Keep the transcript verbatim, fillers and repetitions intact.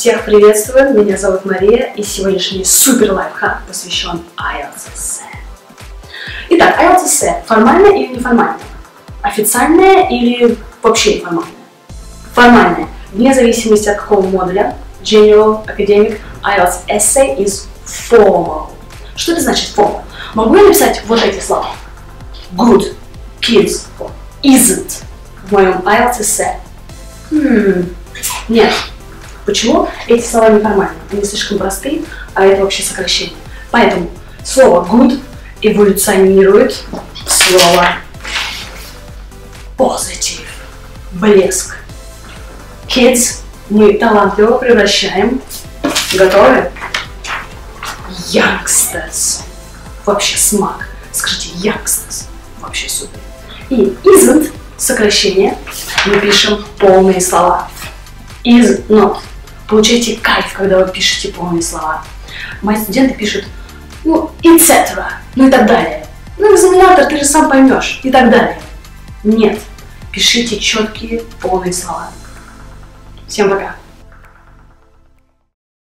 Всех приветствую, меня зовут Мария, и сегодняшний супер лайфхак посвящен ай эл ти эс. Итак, ай эл ти эс формальное или неформальное? Официальное или вообще неформальное? Формальное, вне зависимости от какого модуля, General, Academic, ай эл ти эс Essay is formal. Что это значит formal? Могу я написать вот эти слова? Good, kids, isn't в моем ай эл ти эс. Hmm. Нет. Почему? Эти слова неформальные, они слишком простые, а это вообще сокращение. Поэтому слово good эволюционирует в слово positive, блеск. Kids мы талантливо превращаем, готовы? Youngsters, вообще смак. Скажите youngsters, вообще супер. И isn't сокращение, мы пишем полные слова. Is not. Получаете кайф, когда вы пишете полные слова. Мои студенты пишут, ну, et cetera, ну и так далее. Ну, экзаменатор, ты же сам поймешь, и так далее. Нет, пишите четкие полные слова. Всем пока.